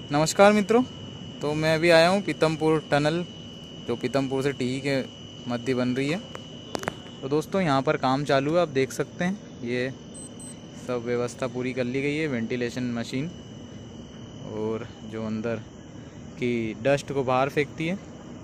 नमस्कार मित्रों। तो मैं अभी आया हूँ पीतमपुर टनल, जो पीतमपुर से टीही के मध्य बन रही है। तो दोस्तों यहाँ पर काम चालू है, आप देख सकते हैं। ये सब व्यवस्था पूरी कर ली गई है, वेंटिलेशन मशीन और जो अंदर की डस्ट को बाहर फेंकती है।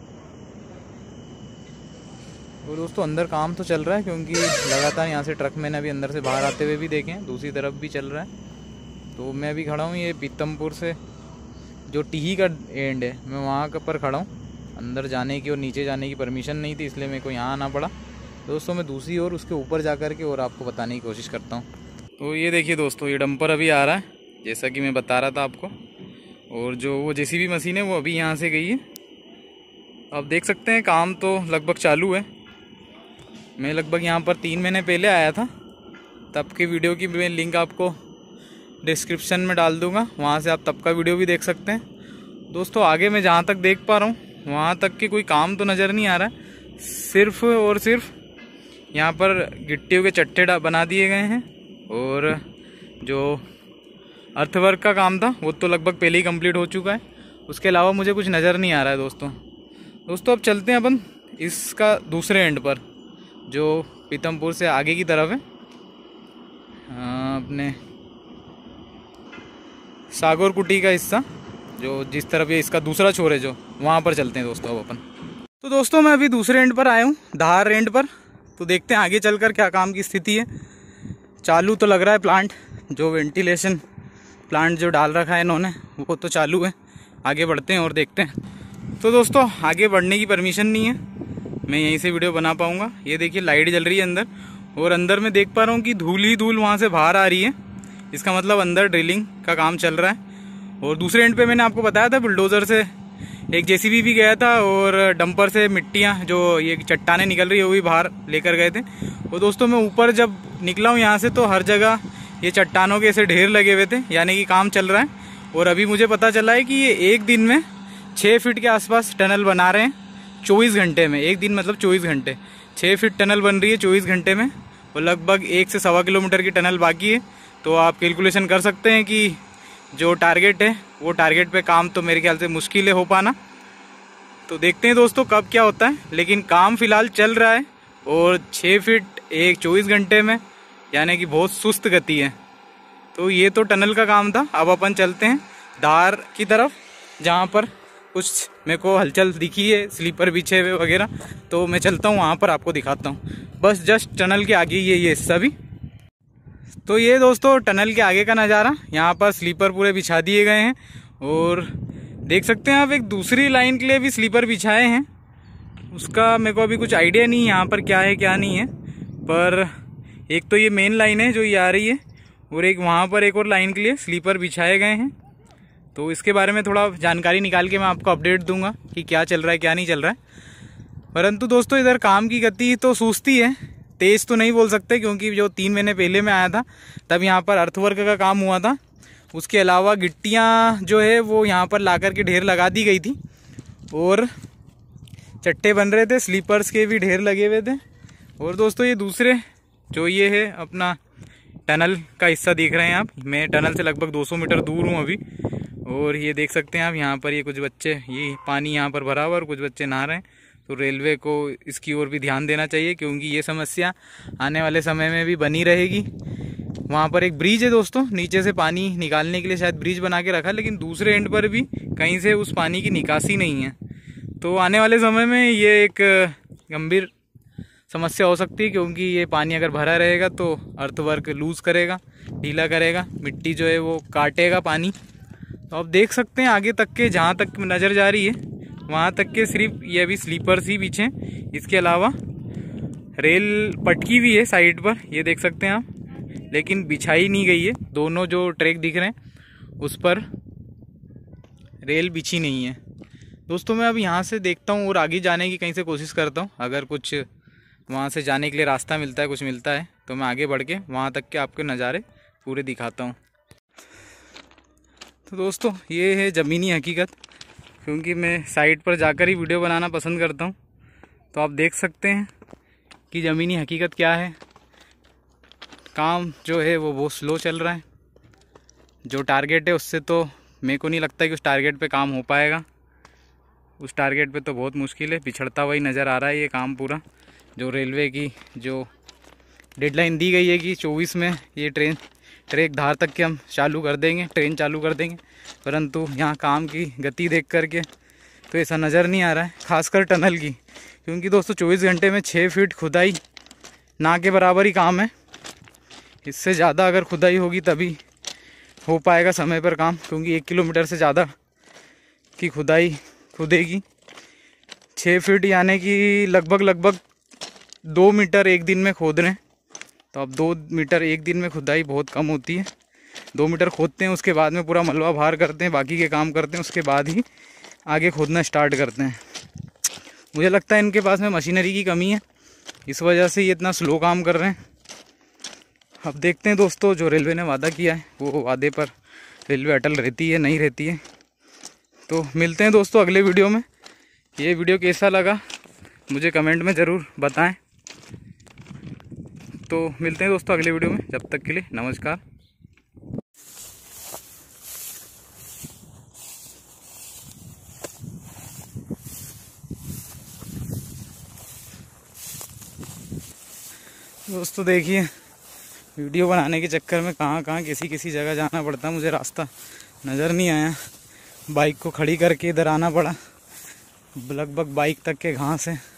और दोस्तों अंदर काम तो चल रहा है, क्योंकि लगातार यहाँ से ट्रक मैंने अभी अंदर से बाहर आते हुए भी देखे हैं, दूसरी तरफ भी चल रहा है। तो मैं अभी खड़ा हूँ ये पीतमपुर से जो टीही का एंड है, मैं वहाँ पर खड़ा हूँ। अंदर जाने की और नीचे जाने की परमिशन नहीं थी, इसलिए मेरे को यहाँ आना पड़ा। दोस्तों मैं दूसरी ओर उसके ऊपर जा कर के और आपको बताने की कोशिश करता हूँ। तो ये देखिए दोस्तों, ये डंपर अभी आ रहा है, जैसा कि मैं बता रहा था आपको। और जो वो जेसीबी मशीन है वो अभी यहाँ से गई है। आप देख सकते हैं काम तो लगभग चालू है। मैं लगभग यहाँ पर 3 महीने पहले आया था, तब की वीडियो की मैं लिंक आपको डिस्क्रिप्शन में डाल दूंगा, वहाँ से आप तब का वीडियो भी देख सकते हैं। दोस्तों आगे मैं जहाँ तक देख पा रहा हूँ वहाँ तक की कोई काम तो नज़र नहीं आ रहा है। सिर्फ और सिर्फ यहाँ पर गिट्टियों के चट्टे बना दिए गए हैं, और जो अर्थवर्क का काम था वो तो लगभग पहले ही कंप्लीट हो चुका है। उसके अलावा मुझे कुछ नज़र नहीं आ रहा है दोस्तों अब चलते हैं अपन इसका दूसरे एंड पर, जो पीतमपुर से आगे की तरफ है, अपने सागौर कुटी का हिस्सा, जो जिस तरफ ये इसका दूसरा छोर है, जो वहाँ पर चलते हैं दोस्तों अब अपन। तो दोस्तों मैं अभी दूसरे एंड पर आया हूँ, धार एंड पर। तो देखते हैं आगे चलकर क्या काम की स्थिति है। चालू तो लग रहा है प्लांट, जो वेंटिलेशन प्लांट जो डाल रखा है इन्होंने वो तो चालू है। आगे बढ़ते हैं और देखते हैं। तो दोस्तों आगे बढ़ने की परमिशन नहीं है, मैं यहीं से वीडियो बना पाऊँगा। ये देखिए लाइट जल रही है अंदर, और अंदर मैं देख पा रहा हूँ कि धूल ही धूल वहाँ से बाहर आ रही है। इसका मतलब अंदर ड्रिलिंग का काम चल रहा है। और दूसरे एंड पे मैंने आपको बताया था बुलडोज़र से एक जेसीबी भी गया था, और डंपर से मिट्टियाँ जो ये चट्टानें निकल रही है वो भी बाहर लेकर गए थे। और दोस्तों मैं ऊपर जब निकला हूँ यहाँ से, तो हर जगह ये चट्टानों के ऐसे ढेर लगे हुए थे, यानी कि काम चल रहा है। और अभी मुझे पता चला है कि ये एक दिन में 6 फीट के आसपास टनल बना रहे हैं 24 घंटे में। एक दिन मतलब 24 घंटे, 6 फीट टनल बन रही है 24 घंटे में, और लगभग 1 से सवा किलोमीटर की टनल बाकी है। तो आप कैलकुलेशन कर सकते हैं कि जो टारगेट है वो टारगेट पे काम तो मेरे ख्याल से मुश्किल है हो पाना। तो देखते हैं दोस्तों कब क्या होता है, लेकिन काम फिलहाल चल रहा है। और 6 फीट 24 घंटे में, यानी कि बहुत सुस्त गति है। तो ये तो टनल का काम था। अब अपन चलते हैं धार की तरफ, जहाँ पर कुछ मेरे को हलचल दिखी है, स्लीपर बिछे हुए वगैरह। तो मैं चलता हूँ वहाँ पर, आपको दिखाता हूँ। बस जस्ट टनल के आगे ये हिस्सा भी। तो ये दोस्तों टनल के आगे का नज़ारा, यहाँ पर स्लीपर पूरे बिछा दिए गए हैं। और देख सकते हैं आप एक दूसरी लाइन के लिए भी स्लीपर बिछाए हैं। उसका मेरे को अभी कुछ आइडिया नहीं है यहाँ पर क्या है क्या नहीं है, पर एक तो ये मेन लाइन है जो ये आ रही है, और एक वहाँ पर एक और लाइन के लिए स्लीपर बिछाए गए हैं। तो इसके बारे में थोड़ा जानकारी निकाल के मैं आपको अपडेट दूंगा कि क्या चल रहा है क्या नहीं चल रहा है। परंतु दोस्तों इधर काम की गति तो सुस्ती है, तेज़ तो नहीं बोल सकते, क्योंकि जो 3 महीने पहले मैं आया था तब यहाँ पर अर्थवर्क का काम हुआ था। उसके अलावा गिट्टियाँ जो है वो यहाँ पर लाकर के ढेर लगा दी गई थी, और चट्टे बन रहे थे, स्लीपर्स के भी ढेर लगे हुए थे। और दोस्तों ये दूसरे जो ये है अपना टनल का हिस्सा देख रहे हैं आप, मैं टनल से लगभग 200 मीटर दूर हूँ अभी। और ये देख सकते हैं आप यहाँ पर ये कुछ बच्चे, ये पानी यहाँ पर भरा हुआ और कुछ बच्चे नहा रहे हैं। तो रेलवे को इसकी ओर भी ध्यान देना चाहिए, क्योंकि ये समस्या आने वाले समय में भी बनी रहेगी। वहाँ पर एक ब्रिज है दोस्तों, नीचे से पानी निकालने के लिए शायद ब्रिज बना के रखा, लेकिन दूसरे एंड पर भी कहीं से उस पानी की निकासी नहीं है। तो आने वाले समय में ये एक गंभीर समस्या हो सकती है, क्योंकि ये पानी अगर भरा रहेगा तो अर्थवर्क लूज़ करेगा, ढीला करेगा, मिट्टी जो है वो काटेगा पानी। तो आप देख सकते हैं आगे तक के, जहाँ तक नज़र जा रही है वहाँ तक के सिर्फ ये अभी स्लीपर्स ही पीछे। इसके अलावा रेल पटकी भी है साइड पर, ये देख सकते हैं आप, लेकिन बिछाई नहीं गई है। दोनों जो ट्रैक दिख रहे हैं उस पर रेल बिछी नहीं है। दोस्तों मैं अब यहाँ से देखता हूँ और आगे जाने की कहीं से कोशिश करता हूँ। अगर कुछ वहाँ से जाने के लिए रास्ता मिलता है, कुछ मिलता है, तो मैं आगे बढ़ के वहाँ तक के आपके नज़ारे पूरे दिखाता हूँ। तो दोस्तों ये है ज़मीनी हकीकत, क्योंकि मैं साइट पर जाकर ही वीडियो बनाना पसंद करता हूँ। तो आप देख सकते हैं कि ज़मीनी हकीकत क्या है। काम जो है वो बहुत स्लो चल रहा है। जो टारगेट है उससे तो मेरे को नहीं लगता कि उस टारगेट पे काम हो पाएगा। उस टारगेट पे तो बहुत मुश्किल है, पिछड़ता हुआ ही नज़र आ रहा है ये काम पूरा। जो रेलवे की जो डेडलाइन दी गई है कि 24 में ये ट्रैक धार तक के हम चालू कर देंगे, ट्रेन चालू कर देंगे, परंतु यहाँ काम की गति देख करके तो ऐसा नज़र नहीं आ रहा है, खासकर टनल की। क्योंकि दोस्तों 24 घंटे में 6 फीट खुदाई ना के बराबर ही काम है। इससे ज़्यादा अगर खुदाई होगी तभी हो पाएगा समय पर काम, क्योंकि 1 किलोमीटर से ज़्यादा की खुदाई खुदेगी। 6 फीट यानी कि लगभग 2 मीटर एक दिन में खोद रहे हैं। तो अब 2 मीटर एक दिन में खुदाई बहुत कम होती है। 2 मीटर खोदते हैं, उसके बाद में पूरा मलबा बाहर करते हैं, बाकी के काम करते हैं, उसके बाद ही आगे खोदना स्टार्ट करते हैं। मुझे लगता है इनके पास में मशीनरी की कमी है, इस वजह से ये इतना स्लो काम कर रहे हैं। अब देखते हैं दोस्तों, जो रेलवे ने वादा किया है वो वादे पर रेलवे अटल रहती है नहीं रहती है। तो मिलते हैं दोस्तों अगले वीडियो में। ये वीडियो कैसा लगा मुझे कमेंट में ज़रूर बताएं। तो मिलते हैं दोस्तों अगले वीडियो में, जब तक के लिए नमस्कार। दोस्तों देखिए, वीडियो बनाने के चक्कर में कहाँ किसी जगह जाना पड़ता, मुझे रास्ता नज़र नहीं आया। बाइक को खड़ी करके इधर आना पड़ा, लगभग बाइक तक के घास है।